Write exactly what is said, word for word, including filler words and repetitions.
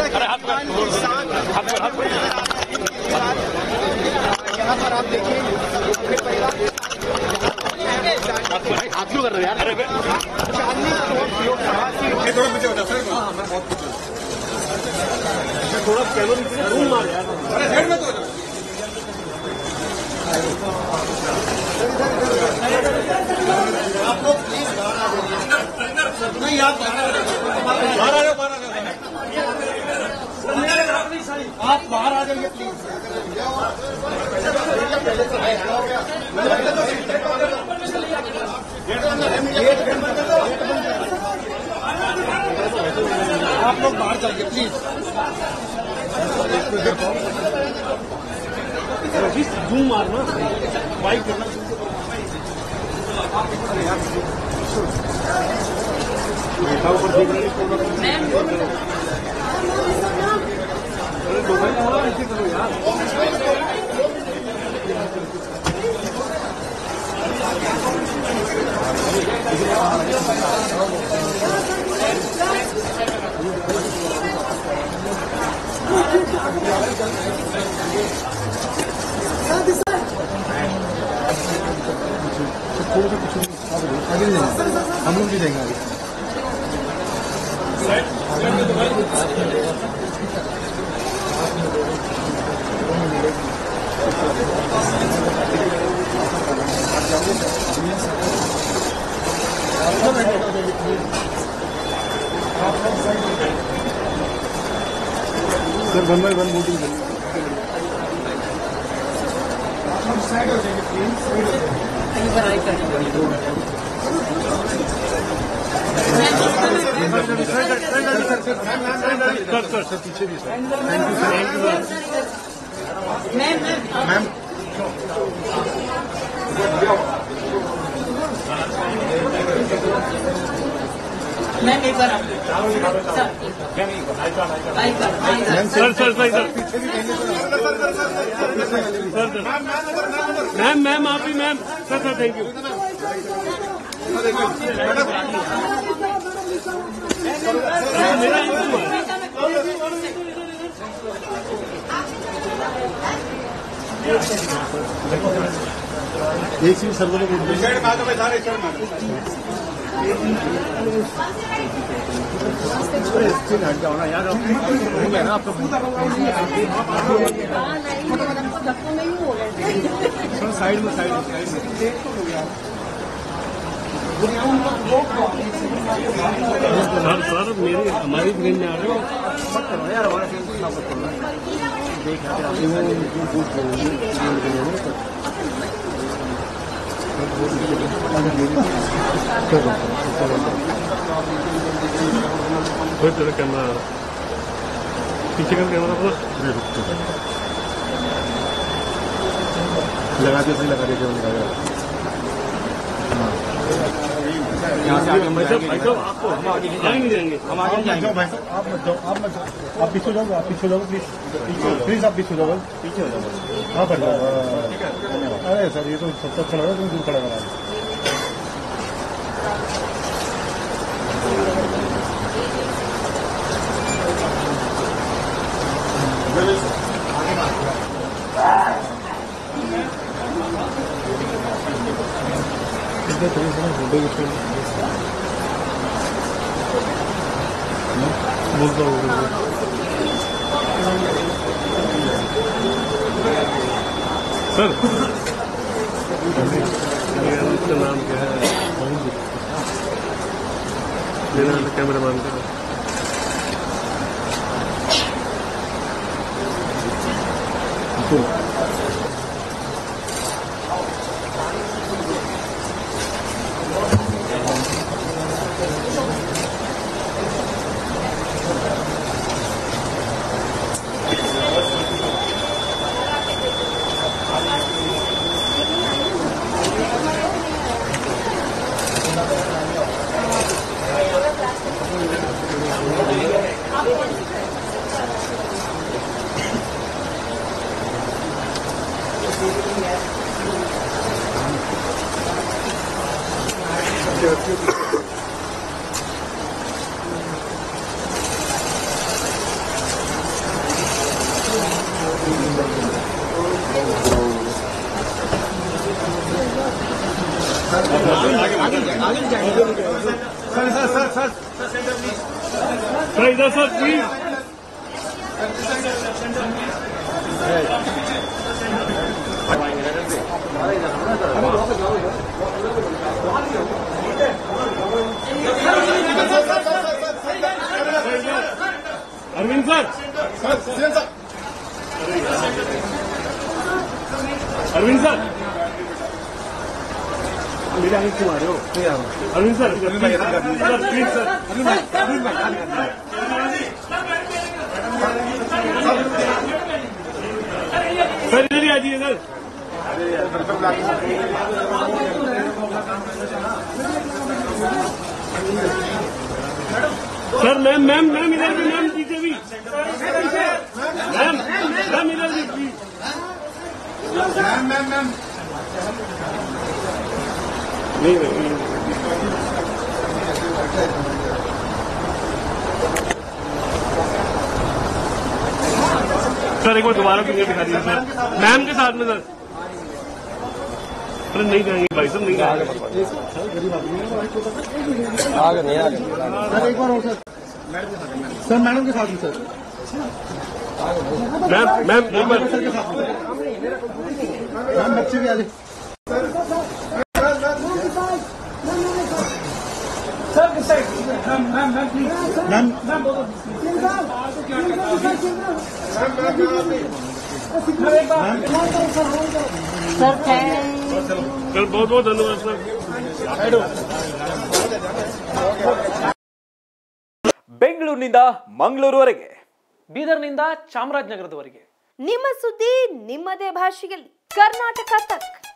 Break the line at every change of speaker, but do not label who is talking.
यहाँ पर आप देखिए अपने परिवार हाथ क्यों कर रहे हो यार? चांदनी चौक लोकसभा सीट थोड़ा पीछे हो जाता है। थोड़ा पहले रूम मार यार। अरे हेड में तो आप लोग प्लीज बाहर आ जाइए। नहीं आप बाहर आ जाओ, बाहर आ जाओ, बाहर आ जाओ। आप बाहर आ जाइए प्लीज। आप लोग बाहर जाइए प्लीज। जूम मारना बाइक करना हम लोग भी देंगे sir one by one voting side हो जाएंगे प्लीज। सर सर सर पीछे भी sir. Thank you sir. Ma'am ma'am
ma'am एक बार sir sir sir sir ma'am ma'am आप भी ma'am sir sir thank you.
एक सीट सर्वर में हट जाओ ना यार। ना आपका साइड में साइड में
सर सर मेरी हमारी ट्रेन में आ रहे हो
यार। हमारा देख
कोई तरह कैमरा पीछे का कैमरा पूरा
लगा के सही लगा दीजिए। यहाँ से आगे
भाई साहब आपको हम आगे नहीं देंगे।
हम आगे जाएंगे। भाई साहब आप मत जाओ, आप मत जाओ, आप पीछे जाओ, आप पीछे जाओ प्लीज, प्लीज आप पीछे जाओ, पीछे हो जाओ। हाँ बढ़ जाओ। अरे सर ये तो सबसे अच्छा लगा, तुम दूर खड़ा करा।
सर इसका नाम क्या है? मेरा कैमरामैन का
सर सर सर
सर इधर sir please. Arvind sir Arvind sir मेरे आगे क्यों आ रहे हो? Arvind sir sir please sir sir इधर ही आ जाइए sir. Sir ma'am ma'am ma'am इधर भी मैम पीछे भी मैम मैम इधर भी प्लीज
मैम मैम मैम
नहीं नहीं सर एक बार दोबारा फिंगर दिखा दीजिए सर मैम के साथ में सर। अरे नहीं जाएंगे भाई साहब नहीं जाएंगे
आगे नहीं आगे सर एक बार और सर सर मैडम के साथ में सर
मैम मैम एक बार
सर के साथ में मैम बच्चे भी आ जाए ma'am ma'am
sir thank
sir बहुत बहुत धन्यवाद सर।
ಬೆಂಗಳೂರಿನಿಂದ ಮಂಗಳೂರುವರೆಗೆ,
ಬೀದರ್ನಿಂದ ಚಾಮರಾಜನಗರದವರೆಗೆ
ನಿಮ್ಮ ಸುದ್ದಿ ನಿಮ್ಮದೇ ಭಾಷೆಯಲ್ಲಿ ಕರ್ನಾಟಕ ತಕ್.